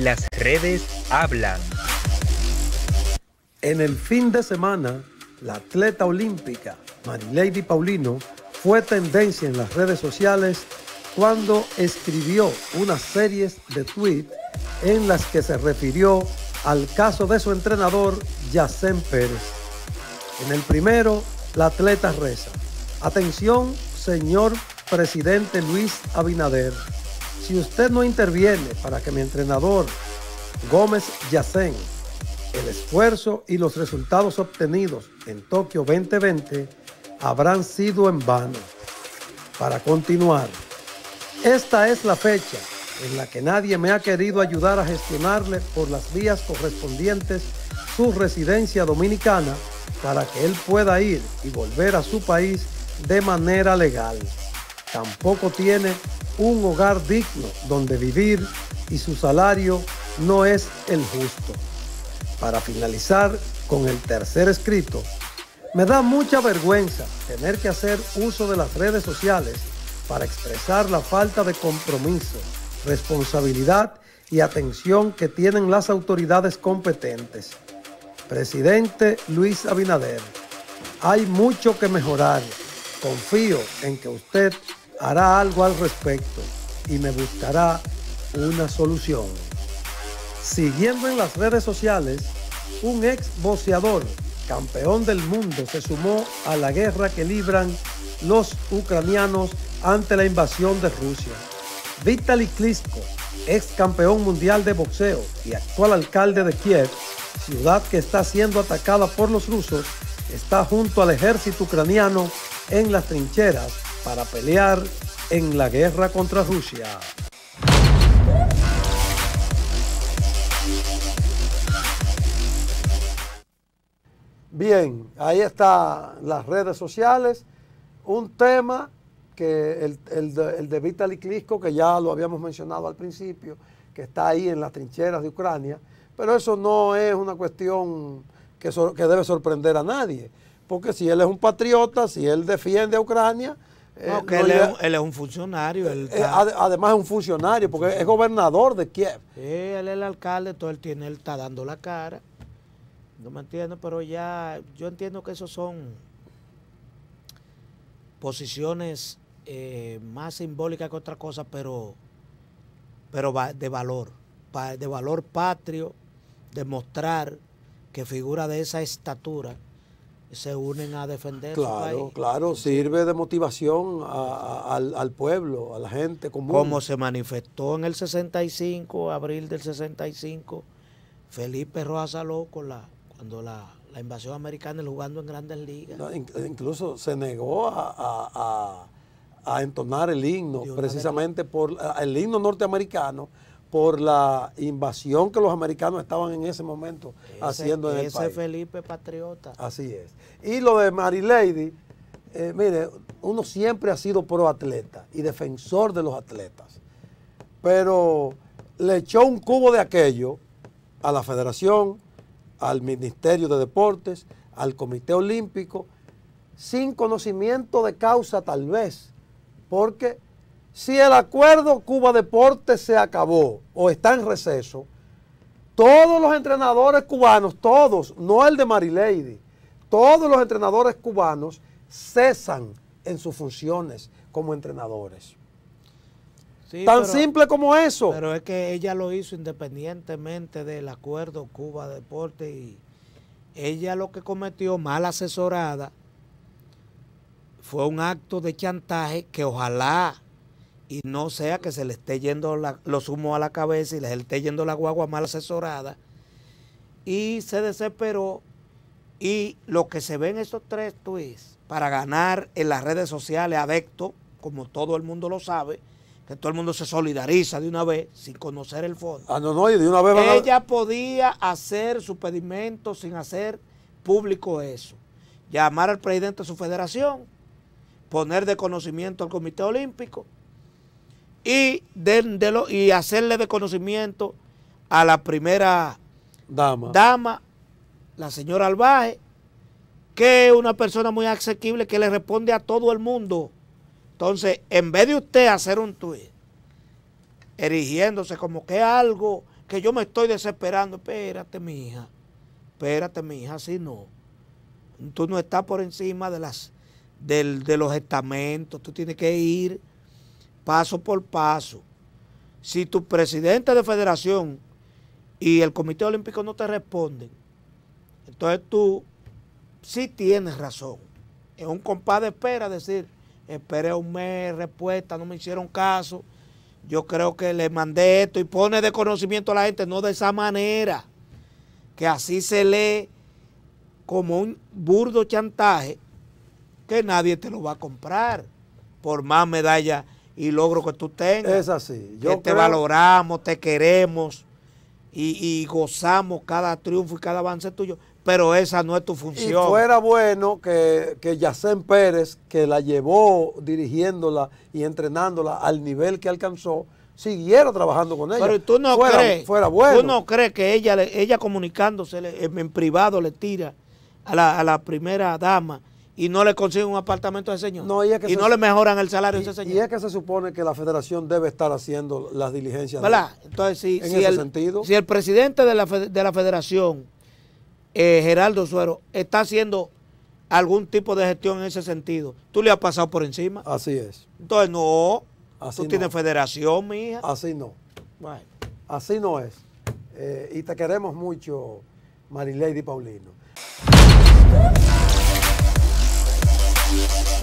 Las redes hablan. En el fin de semana, la atleta olímpica Marilady Paulino fue tendencia en las redes sociales cuando escribió una serie de tweets en las que se refirió al caso de su entrenador Yacén Pérez. En el primero, la atleta reza: atención, señor presidente Luis Abinader, si usted no interviene para que mi entrenador Gómez Yacén, el esfuerzo y los resultados obtenidos en Tokio 2020 habrán sido en vano. Para continuar, esta es la fecha en la que nadie me ha querido ayudar a gestionarle por las vías correspondientes su residencia dominicana para que él pueda ir y volver a su país de manera legal. Tampoco tiene un hogar digno donde vivir y su salario no es el justo. Para finalizar con el tercer escrito, me da mucha vergüenza tener que hacer uso de las redes sociales para expresar la falta de compromiso, responsabilidad y atención que tienen las autoridades competentes. Presidente Luis Abinader, hay mucho que mejorar. Confío en que usted hará algo al respecto y me buscará una solución. Siguiendo en las redes sociales, un ex boxeador, campeón del mundo, se sumó a la guerra que libran los ucranianos ante la invasión de Rusia. Vitaly Klitschko, ex campeón mundial de boxeo y actual alcalde de Kiev, ciudad que está siendo atacada por los rusos, está junto al ejército ucraniano en las trincheras para pelear en la guerra contra Rusia. Bien, ahí están las redes sociales. Un tema que el de Vitaly Klitschko, que ya lo habíamos mencionado al principio, que está ahí en las trincheras de Ucrania, pero eso no es una cuestión que debe sorprender a nadie, porque si él es un patriota, si él defiende a Ucrania... No, que él es un funcionario. Además es un funcionario, porque es gobernador de Kiev. Él es el alcalde, todo él está dando la cara. No me entiendo, pero ya yo entiendo que esos son posiciones más simbólicas que otra cosa, pero de valor patrio, demostrar que figuras de esa estatura se unen a defender su país. Claro, sirve de motivación al pueblo, a la gente común. Como se manifestó en el 65, abril del 65, Felipe Rojas Saló cuando la invasión americana jugando en Grandes Ligas. No, incluso se negó a entonar el himno, precisamente por el himno norteamericano, por la invasión que los americanos estaban en ese momento haciendo en el país. Ese Felipe patriota. Así es. Y lo de Marilady, mire, uno siempre ha sido pro atleta y defensor de los atletas, pero le echó un cubo de aquello a la federación, al Ministerio de Deportes, al Comité Olímpico, sin conocimiento de causa tal vez, porque si el acuerdo Cuba Deportes se acabó o está en receso, todos los entrenadores cubanos, todos, no el de Marilady, todos los entrenadores cubanos cesan en sus funciones como entrenadores. Sí, Tan simple como eso. Pero es que ella lo hizo independientemente del acuerdo Cuba Deportes y ella lo que cometió mal asesorada fue un acto de chantaje que ojalá y no sea que se le esté yendo los humos a la cabeza y le esté yendo la guagua mal asesorada, y se desesperó, y lo que se ve en esos tres tweets para ganar en las redes sociales adeptos, como todo el mundo lo sabe, que todo el mundo se solidariza de una vez sin conocer el fondo. Y de una vez ella podía hacer su pedimento sin hacer público eso, llamar al presidente de su federación, poner de conocimiento al Comité Olímpico y hacerle de conocimiento a la primera dama, la señora Albaje, que es una persona muy asequible que le responde a todo el mundo. Entonces, en vez de usted hacer un tuit erigiéndose como que algo que yo me estoy desesperando. Espérate, mi hija, así no. Tú no estás por encima de los estamentos, tú tienes que ir paso por paso. Si tu presidente de federación y el Comité Olímpico no te responden, entonces tú sí tienes razón. Es un compás de espera, decir, esperé un mes, respuesta, no me hicieron caso, yo creo que le mandé esto y pone de conocimiento a la gente, no de esa manera, que así se lee como un burdo chantaje que nadie te lo va a comprar, por más medallas y logros que tú tengas. Es así. Que te valoramos, te queremos y gozamos cada triunfo y cada avance tuyo, pero esa no es tu función. Y fuera bueno que Yacén Pérez, que la llevó dirigiéndola y entrenándola al nivel que alcanzó, siguiera trabajando con ella. Pero tú no fuera bueno. ¿Tú no crees que ella comunicándose en privado le tira a la primera dama y no le consigue un apartamento a ese señor? No, y no le mejoran el salario a ese señor. Y es que se supone que la federación debe estar haciendo las diligencias. ¿Verdad? Entonces, si el presidente de la federación, Geraldo Suero, está haciendo algún tipo de gestión en ese sentido, tú le has pasado por encima. Así es. Entonces, no. Así tú no. tienes federación, mija. Así no. Bueno. Así no es. Y te queremos mucho, Marilady Paulino.